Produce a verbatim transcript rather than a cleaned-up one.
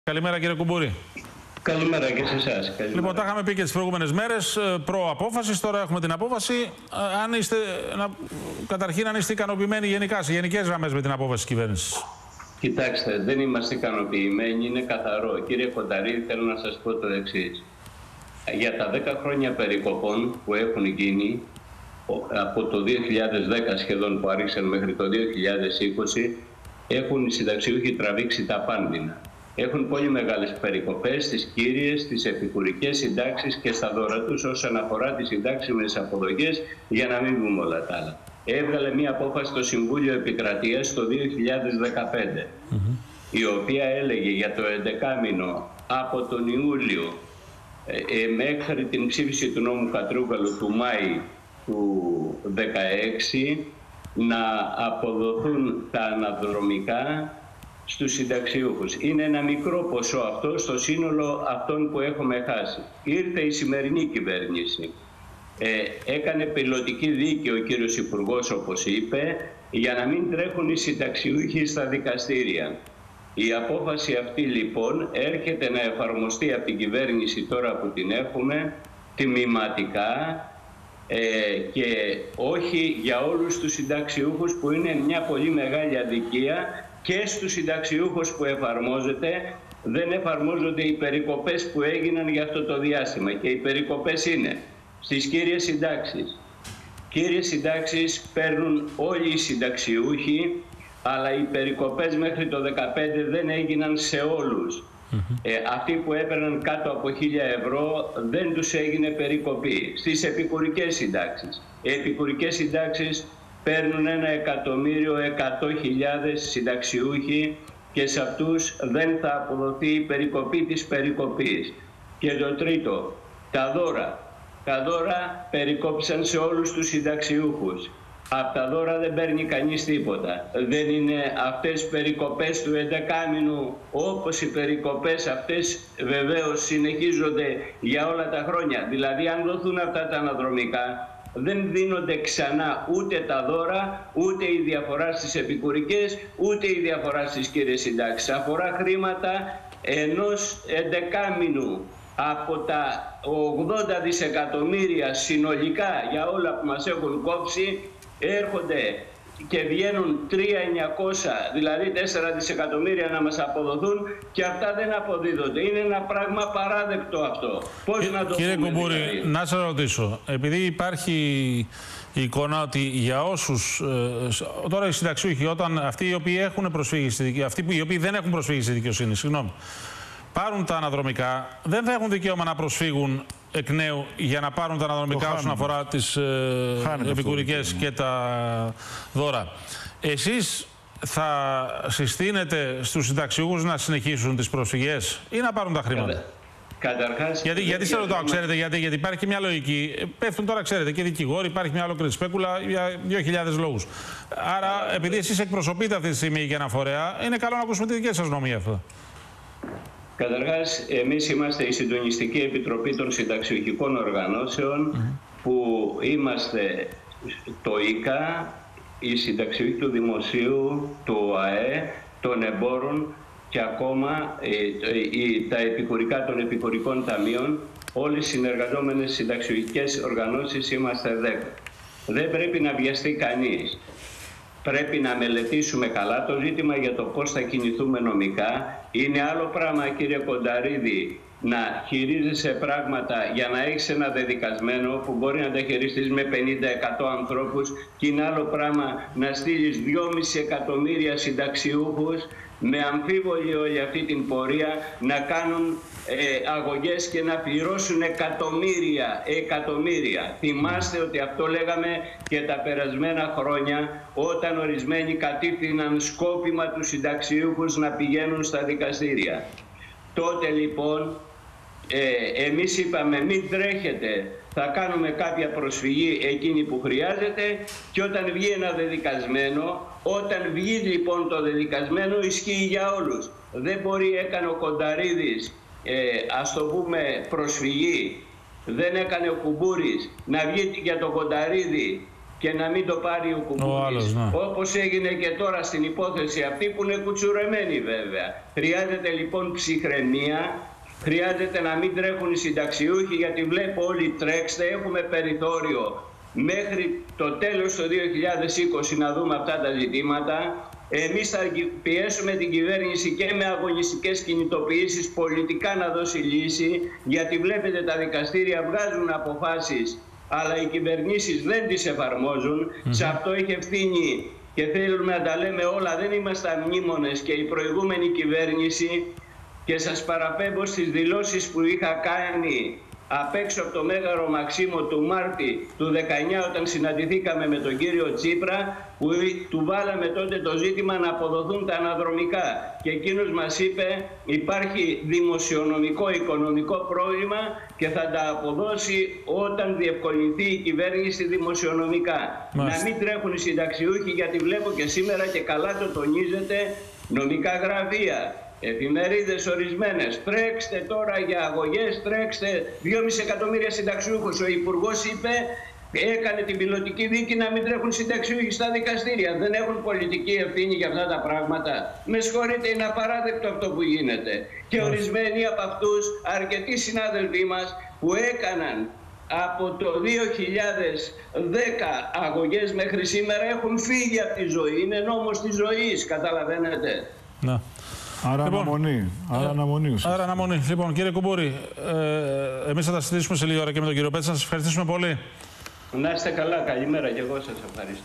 Καλημέρα κύριε Κουμπούρη. Καλημέρα και σε εσάς. Λοιπόν, τα είχαμε πει και τις προηγούμενες μέρες, προ-απόφασης, τώρα έχουμε την απόφαση. Αν είστε, να, καταρχήν, αν είστε ικανοποιημένοι γενικά, σε γενικές γραμμές με την απόφαση της κυβέρνησης. Κοιτάξτε, δεν είμαστε ικανοποιημένοι, είναι καθαρό. Κύριε Κονταρίδη, θέλω να σας πω το εξής. Για τα δέκα χρόνια περικοπών που έχουν γίνει, από το δύο χιλιάδες δέκα σχεδόν που άρχισαν μέχρι το δύο χιλιάδες είκοσι, έχουν οι συνταξιούχοι τραβήξει τα πάνδυνα. Έχουν πολύ μεγάλες περικοπές στις κύριες, στις επικουρικές συντάξεις και στα δώρα τους όσον αφορά τις συντάξιμες αποδοχές, για να μην πούμε όλα τα άλλα. Έβγαλε μία απόφαση στο Συμβούλιο Επικρατείας το δύο χιλιάδες δεκαπέντε, mm-hmm. η οποία έλεγε για το έντεκάμηνο από τον Ιούλιο ε, ε, μέχρι την ψήφιση του νόμου Κατρούγκαλου του Μάη του δύο χιλιάδες δεκαέξι να αποδοθούν τα αναδρομικά στους συνταξιούχους. Είναι ένα μικρό ποσό αυτό στο σύνολο αυτών που έχουμε χάσει. Ήρθε η σημερινή κυβέρνηση. Ε, έκανε πιλωτική δίκη ο κύριος Υπουργός, όπως είπε, για να μην τρέχουν οι συνταξιούχοι στα δικαστήρια. Η απόφαση αυτή λοιπόν έρχεται να εφαρμοστεί από την κυβέρνηση τώρα που την έχουμε τιμηματικά ε, και όχι για όλους τους συνταξιούχους, που είναι μια πολύ μεγάλη αδικία. Και στους συνταξιούχους που εφαρμόζεται, δεν εφαρμόζονται οι περικοπές που έγιναν για αυτό το διάστημα. Και οι περικοπές είναι στις κύριες συντάξεις. Κύριες συντάξεις παίρνουν όλοι οι συνταξιούχοι, αλλά οι περικοπές μέχρι το δύο χιλιάδες δεκαπέντε δεν έγιναν σε όλους. Mm-hmm. ε, αυτοί που έπαιρναν κάτω από χίλια ευρώ δεν τους έγινε περικοπή. Στις επικουρικές συντάξεις. Οι επικουρικές συντάξεις παίρνουν ένα εκατομμύριο εκατό χιλιάδες συνταξιούχοι και σε αυτούς δεν θα αποδοθεί η περικοπή της περικοπής. Και το τρίτο, τα δώρα. Τα δώρα περικόψαν σε όλους τους συνταξιούχους. Από τα δώρα δεν παίρνει κανείς τίποτα. Δεν είναι αυτές περικοπές του εντεκάμηνου, όπως οι περικοπές αυτές βεβαίως συνεχίζονται για όλα τα χρόνια. Δηλαδή αν δοθούν αυτά τα αναδρομικά, δεν δίνονται ξανά ούτε τα δώρα, ούτε η διαφορά στις επικουρικές, ούτε η διαφορά στις κύριες συντάξεις. Αφορά χρήματα ενός εντεκάμηνου. Από τα ογδόντα δισεκατομμύρια συνολικά για όλα που μας έχουν κόψει, έρχονται και βγαίνουν τρία χιλιάδες εννιακόσια, δηλαδή τέσσερα δισεκατομμύρια να μας αποδοθούν, και αυτά δεν αποδίδονται. Είναι ένα πράγμα παράδεκτο αυτό. Πώς να το Κύριε πούμε, Κουμπούρη, δηλαδή. να σας ρωτήσω, επειδή υπάρχει η εικόνα ότι για όσους, ε, τώρα οι συνταξιούχοι, όταν αυτοί οι οποίοι έχουν προσφύγει στη δικαιοσύνη, αυτοί που, οι οποίοι δεν έχουν προσφύγει στη δικαιοσύνη, συγγνώμη, πάρουν τα αναδρομικά, δεν θα έχουν δικαίωμα να προσφύγουν εκ νέου για να πάρουν τα αναδρομικά όσον αφορά τις ε, επικουρικές και τα δώρα. Εσείς θα συστήνετε στους συνταξιούχους να συνεχίσουν τις προσφυγές ή να πάρουν τα χρήματα? Καταρχάς, γιατί γιατί σε ρωτάω, ξέρετε, γιατί, γιατί υπάρχει και μια λογική. Πέφτουν τώρα, ξέρετε, και δικηγόροι, υπάρχει μια ολόκληρη σπέκουλα για δύο χιλιάδες λόγους. Άρα, επειδή εσείς εκπροσωπείτε αυτή τη στιγμή για ένα φορέα, είναι καλό να ακούσουμε τη δική σας γνώμη για αυτό. Καταρχάς, εμείς είμαστε η Συντονιστική Επιτροπή των Συνταξιουχικών Οργανώσεων, mm-hmm. που είμαστε το ΙΚΑ, η Συνταξιούχοι του Δημοσίου, του ΟΑΕ, των Εμπόρων και ακόμα ε, ε, τα επικουρικά των επικουρικών ταμείων. Όλες οι συνεργαζόμενες συνταξιουχικές οργανώσεις είμαστε δέκα. Δεν πρέπει να βιαστεί κανείς. Πρέπει να μελετήσουμε καλά το ζήτημα για το πώς θα κινηθούμε νομικά. Είναι άλλο πράγμα, κύριε Κονταρίδη, να χειρίζεσαι πράγματα για να έχεις ένα δεδικασμένο που μπορεί να τα χειριστείς με πενήντα εκατό ανθρώπους, και είναι άλλο πράγμα να στείλεις δυόμισι εκατομμύρια συνταξιούχους με αμφίβολη όλη αυτή την πορεία να κάνουν ε, αγωγές και να πληρώσουν εκατομμύρια, εκατομμύρια. Θυμάστε ότι αυτό λέγαμε και τα περασμένα χρόνια, όταν ορισμένοι κατήφθηναν σκόπιμα τους συνταξιούχους να πηγαίνουν στα δικαστήρια. Τότε λοιπόν ε, εμείς είπαμε μην τρέχετε, θα κάνουμε κάποια προσφυγή εκείνη που χρειάζεται, και όταν βγει ένα δεδικασμένο, όταν βγει λοιπόν το δεδικασμένο, ισχύει για όλους. Δεν μπορεί, έκανε ο Κονταρίδης, ε, ας το πούμε, προσφυγή, δεν έκανε ο Κουμπούρης, να βγει για τον Κονταρίδη και να μην το πάρει ο Κουμπούνης, ναι. όπως έγινε και τώρα στην υπόθεση αυτή που είναι κουτσουρεμένη βέβαια. Χρειάζεται λοιπόν ψυχραιμία, χρειάζεται να μην τρέχουν οι συνταξιούχοι, γιατί βλέπω όλοι τρέξτε, έχουμε περιθώριο μέχρι το τέλος του δύο χιλιάδες είκοσι να δούμε αυτά τα ζητήματα. Εμείς θα πιέσουμε την κυβέρνηση και με αγωνιστικές κινητοποιήσεις πολιτικά να δώσει λύση, γιατί βλέπετε τα δικαστήρια βγάζουν αποφάσεις, αλλά οι κυβερνήσεις δεν τις εφαρμόζουν. Mm-hmm. Σε αυτό έχει ευθύνη και θέλουμε να τα λέμε όλα. Δεν είμαστε αμνήμονες και η προηγούμενη κυβέρνηση, και σας παραπέμπω στις δηλώσεις που είχα κάνει απ' έξω από το Μέγαρο Μαξίμο του Μάρτη του δεκαεννιά, όταν συναντηθήκαμε με τον κύριο Τσίπρα, που του βάλαμε τότε το ζήτημα να αποδοθούν τα αναδρομικά. Και εκείνος μας είπε υπάρχει δημοσιονομικό, οικονομικό πρόβλημα και θα τα αποδώσει όταν διευκολυνθεί η κυβέρνηση δημοσιονομικά. Μάλιστα. Να μην τρέχουν οι συνταξιούχοι, γιατί βλέπω και σήμερα και καλά το τονίζετε, νομικά γραφεία, εφημερίδες ορισμένες. Τρέξτε τώρα για αγωγές, τρέξτε δυόμισι εκατομμύρια συνταξιούχους. Ο Υπουργός είπε, έκανε την πιλωτική δίκη να μην τρέχουν συνταξιούχοι στα δικαστήρια. Δεν έχουν πολιτική ευθύνη για αυτά τα πράγματα. Με συγχωρείτε, είναι απαράδεκτο αυτό που γίνεται. Και ορισμένοι από αυτούς, αρκετοί συνάδελφοί μας που έκαναν από το δύο χιλιάδες δέκα αγωγές μέχρι σήμερα έχουν φύγει από τη ζωή. Είναι νόμος της ζωής, καταλαβαίνετε. Να. Άρα λοιπόν, αναμονή. Άρα αναμονή. Άρα αναμονή. Λοιπόν, κύριε Κουμπούρη, ε, εμείς θα τα συζητήσουμε σε λίγη ώρα και με τον κύριο Πέτσα. Να σας ευχαριστήσουμε πολύ. Να είστε καλά. Καλημέρα και εγώ σας ευχαριστώ.